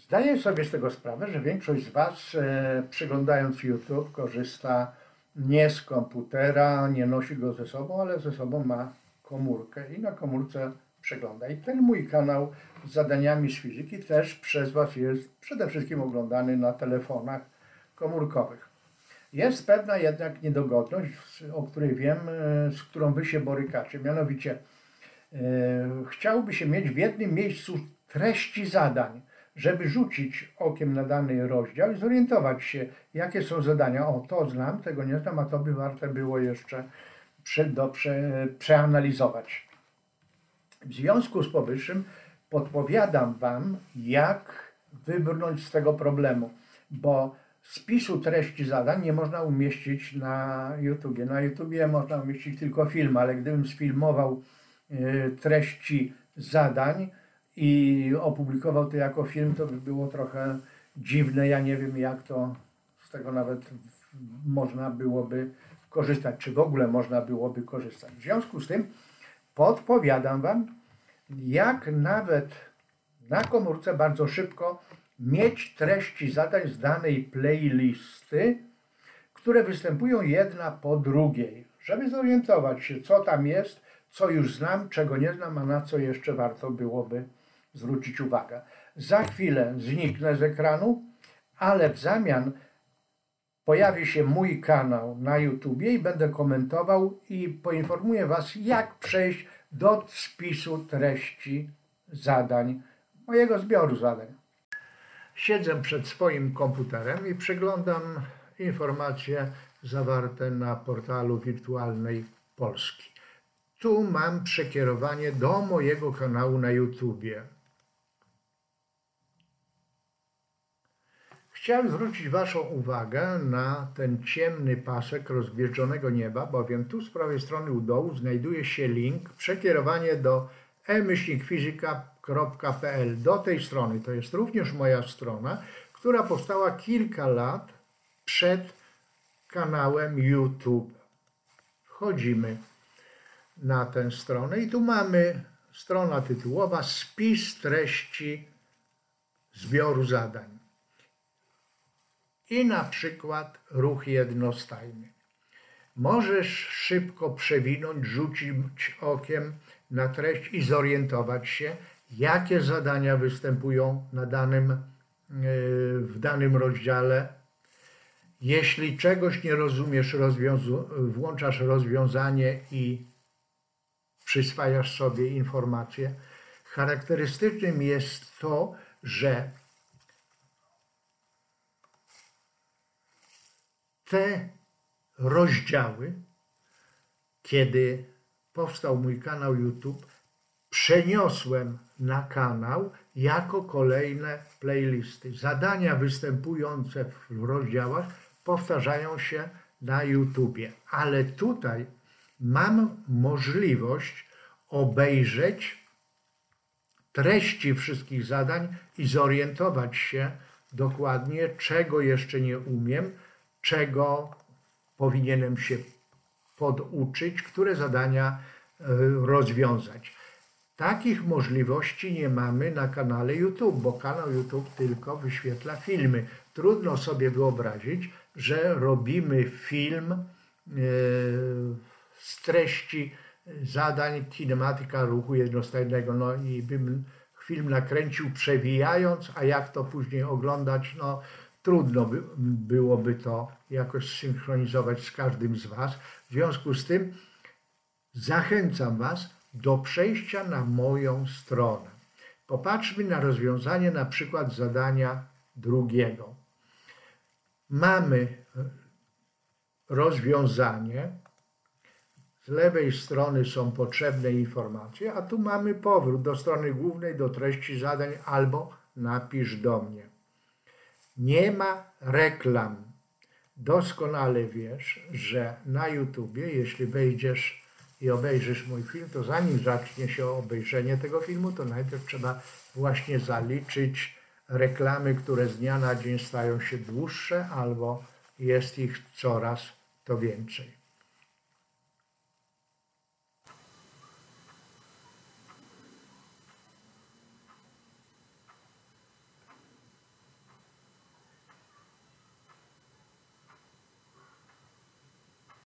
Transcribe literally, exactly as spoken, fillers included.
Zdaję sobie z tego sprawę, że większość z Was, e, przyglądając YouTube, korzysta nie z komputera, nie nosi go ze sobą, ale ze sobą ma komórkę i na komórce przegląda. I ten mój kanał z zadaniami z fizyki też przez Was jest przede wszystkim oglądany na telefonach komórkowych. Jest pewna jednak niedogodność, o której wiem, e, z którą Wy się borykacie. Mianowicie e, chciałoby się mieć w jednym miejscu treści zadań, żeby rzucić okiem na dany rozdział i zorientować się, jakie są zadania. O, to znam, tego nie znam, a to by warte było jeszcze prze, do, prze, przeanalizować. W związku z powyższym podpowiadam Wam, jak wybrnąć z tego problemu, bo spisu treści zadań nie można umieścić na YouTubie. Na YouTubie można umieścić tylko film, ale gdybym sfilmował treści zadań i opublikował to jako film, to by było trochę dziwne. Ja nie wiem, jak to z tego nawet można byłoby korzystać, czy w ogóle można byłoby korzystać. W związku z tym podpowiadam Wam, jak nawet na komórce bardzo szybko mieć treści zadań z danej playlisty, które występują jedna po drugiej, żeby zorientować się, co tam jest, co już znam, czego nie znam, a na co jeszcze warto byłoby zwrócić uwagę. Za chwilę zniknę z ekranu, ale w zamian pojawi się mój kanał na YouTubie i będę komentował i poinformuję Was, jak przejść do spisu treści zadań, mojego zbioru zadań. Siedzę przed swoim komputerem i przeglądam informacje zawarte na portalu Wirtualnej Polski. Tu mam przekierowanie do mojego kanału na YouTubie. Chciałem zwrócić Waszą uwagę na ten ciemny pasek rozgwieżdżonego nieba, bowiem tu z prawej strony u dołu znajduje się link, przekierowanie do e myślnik fizyka kropka p l. Do tej strony, to jest również moja strona, która powstała kilka lat przed kanałem YouTube. Wchodzimy na tę stronę i tu mamy strona tytułowa spis treści zbioru zadań. I na przykład ruch jednostajny. Możesz szybko przewinąć, rzucić okiem na treść i zorientować się, jakie zadania występują na danym, w danym rozdziale. Jeśli czegoś nie rozumiesz, włączasz rozwiązanie i przyswajasz sobie informacje. Charakterystycznym jest to, że te rozdziały, kiedy powstał mój kanał YouTube, przeniosłem na kanał jako kolejne playlisty. Zadania występujące w rozdziałach powtarzają się na YouTubie, ale tutaj mam możliwość obejrzeć treści wszystkich zadań i zorientować się dokładnie, czego jeszcze nie umiem, czego powinienem się poduczyć, które zadania rozwiązać. Takich możliwości nie mamy na kanale YouTube, bo kanał YouTube tylko wyświetla filmy. Trudno sobie wyobrazić, że robimy film z treści zadań kinematyka ruchu jednostajnego. No i bym film nakręcił przewijając, a jak to później oglądać, no trudno by, byłoby to jakoś synchronizować z każdym z Was. W związku z tym zachęcam Was do przejścia na moją stronę. Popatrzmy na rozwiązanie na przykład zadania drugiego. Mamy rozwiązanie, z lewej strony są potrzebne informacje, a tu mamy powrót do strony głównej, do treści zadań albo napisz do mnie. Nie ma reklam. Doskonale wiesz, że na YouTubie, jeśli wejdziesz i obejrzysz mój film, to zanim zacznie się obejrzenie tego filmu, to najpierw trzeba właśnie zaliczyć reklamy, które z dnia na dzień stają się dłuższe albo jest ich coraz to więcej.